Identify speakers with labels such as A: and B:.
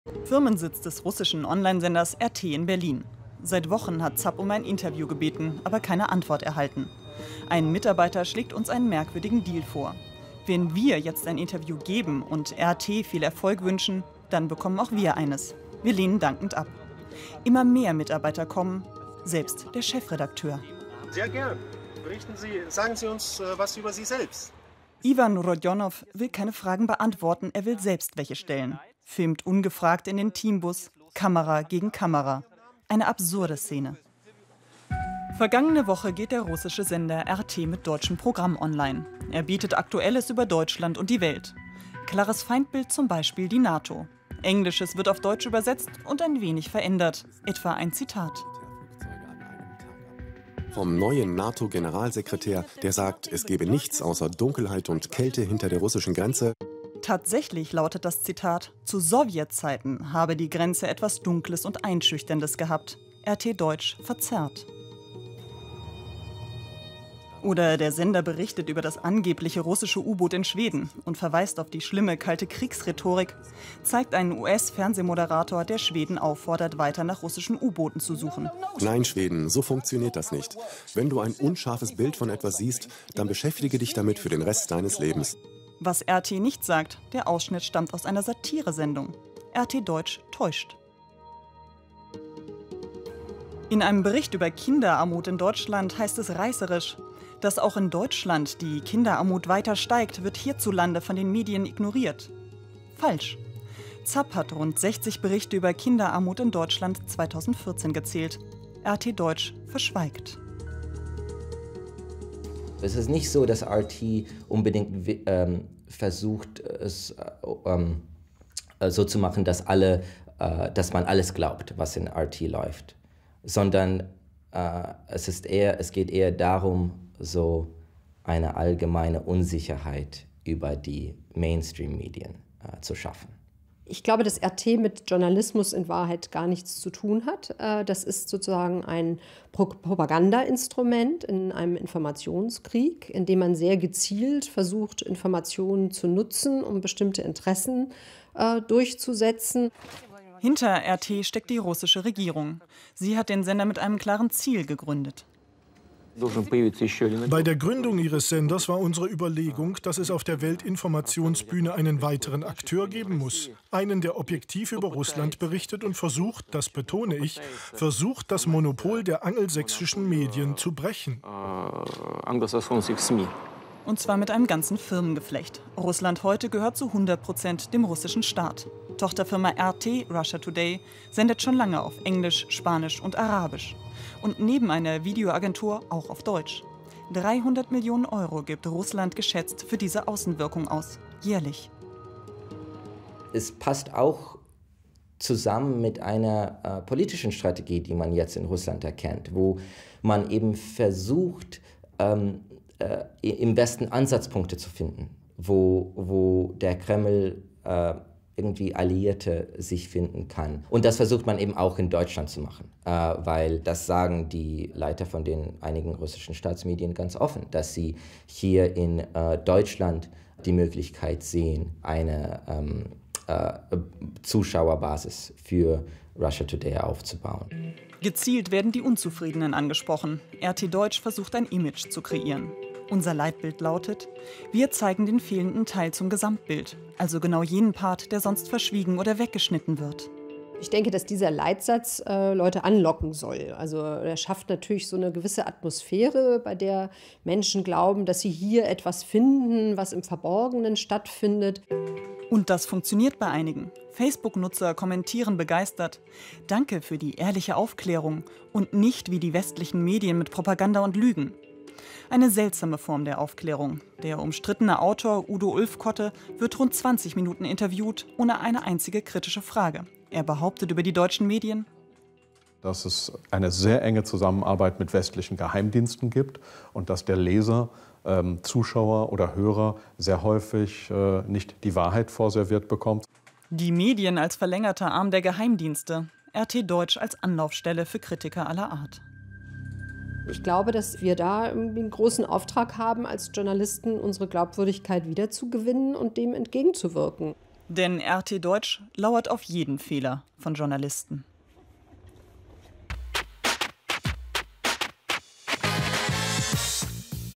A: Firmensitz des russischen Online-Senders RT in Berlin. Seit Wochen hat ZAP um ein Interview gebeten, aber keine Antwort erhalten. Ein Mitarbeiter schlägt uns einen merkwürdigen Deal vor. Wenn wir jetzt ein Interview geben und RT viel Erfolg wünschen, dann bekommen auch wir eines. Wir lehnen dankend ab. Immer mehr Mitarbeiter kommen, selbst der Chefredakteur.
B: Sehr gern. Berichten Sie, sagen Sie uns was über Sie selbst.
A: Ivan Rodionow will keine Fragen beantworten, er will selbst welche stellen. Filmt ungefragt in den Teambus, Kamera gegen Kamera. Eine absurde Szene. Vergangene Woche geht der russische Sender RT mit deutschem Programm online. Er bietet Aktuelles über Deutschland und die Welt. Klares Feindbild zum Beispiel die NATO. Englisches wird auf Deutsch übersetzt und ein wenig verändert. Etwa ein Zitat.
C: Vom neuen NATO-Generalsekretär, der sagt, es gebe nichts außer Dunkelheit und Kälte hinter der russischen Grenze.
A: Tatsächlich lautet das Zitat, zu Sowjetzeiten habe die Grenze etwas Dunkles und Einschüchterndes gehabt. RT Deutsch verzerrt. Oder der Sender berichtet über das angebliche russische U-Boot in Schweden und verweist auf die schlimme kalte Kriegsrhetorik, zeigt einen US-Fernsehmoderator, der Schweden auffordert, weiter nach russischen U-Booten zu suchen.
C: Nein, Schweden, so funktioniert das nicht. Wenn du ein unscharfes Bild von etwas siehst, dann beschäftige dich damit für den Rest deines Lebens.
A: Was RT nicht sagt, der Ausschnitt stammt aus einer Satiresendung. RT Deutsch täuscht. In einem Bericht über Kinderarmut in Deutschland heißt es reißerisch: Dass auch in Deutschland die Kinderarmut weiter steigt, wird hierzulande von den Medien ignoriert. Falsch. ZAP hat rund 60 Berichte über Kinderarmut in Deutschland 2014 gezählt. RT Deutsch verschweigt.
D: Es ist nicht so, dass RT unbedingt versucht, es so zu machen, dass man alles glaubt, was in RT läuft. Sondern es geht eher darum, so eine allgemeine Unsicherheit über die Mainstream-Medien zu schaffen.
E: Ich glaube, dass RT mit Journalismus in Wahrheit gar nichts zu tun hat. Das ist sozusagen ein Propagandainstrument in einem Informationskrieg, in dem man sehr gezielt versucht, Informationen zu nutzen, um bestimmte Interessen durchzusetzen.
A: Hinter RT steckt die russische Regierung. Sie hat den Sender mit einem klaren Ziel gegründet.
F: Bei der Gründung ihres Senders war unsere Überlegung, dass es auf der Weltinformationsbühne einen weiteren Akteur geben muss. Einen, der objektiv über Russland berichtet und versucht, das betone ich, versucht, das Monopol der angelsächsischen Medien zu brechen.
A: Und zwar mit einem ganzen Firmengeflecht. Russland heute gehört zu 100% dem russischen Staat. Tochterfirma RT, Russia Today, sendet schon lange auf Englisch, Spanisch und Arabisch. Und neben einer Videoagentur auch auf Deutsch. 300 Millionen Euro gibt Russland geschätzt für diese Außenwirkung aus, jährlich.
D: Es passt auch zusammen mit einer politischen Strategie, die man jetzt in Russland erkennt, wo man eben versucht, im Westen Ansatzpunkte zu finden, wo der Kreml irgendwie Alliierte sich finden kann. Und das versucht man eben auch in Deutschland zu machen, weil das sagen die Leiter von den einigen russischen Staatsmedien ganz offen, dass sie hier in Deutschland die Möglichkeit sehen, eine Zuschauerbasis für Russia Today aufzubauen.
A: Gezielt werden die Unzufriedenen angesprochen. RT Deutsch versucht ein Image zu kreieren. Unser Leitbild lautet: Wir zeigen den fehlenden Teil zum Gesamtbild, also genau jenen Part, der sonst verschwiegen oder weggeschnitten wird.
E: Ich denke, dass dieser Leitsatz Leute anlocken soll. Also er schafft natürlich so eine gewisse Atmosphäre, bei der Menschen glauben, dass sie hier etwas finden, was im Verborgenen stattfindet.
A: Und das funktioniert bei einigen. Facebook-Nutzer kommentieren begeistert: Danke für die ehrliche Aufklärung und nicht wie die westlichen Medien mit Propaganda und Lügen. Eine seltsame Form der Aufklärung. Der umstrittene Autor Udo Ulfkotte wird rund 20 Minuten interviewt, ohne eine einzige kritische Frage. Er behauptet über die deutschen Medien,
G: dass es eine sehr enge Zusammenarbeit mit westlichen Geheimdiensten gibt und dass der Leser, Zuschauer oder Hörer sehr häufig nicht die Wahrheit vorserviert bekommt.
A: Die Medien als verlängerter Arm der Geheimdienste. RT Deutsch als Anlaufstelle für Kritiker aller Art.
E: Ich glaube, dass wir da einen großen Auftrag haben, als Journalisten unsere Glaubwürdigkeit wiederzugewinnen und dem entgegenzuwirken.
A: Denn RT Deutsch lauert auf jeden Fehler von Journalisten.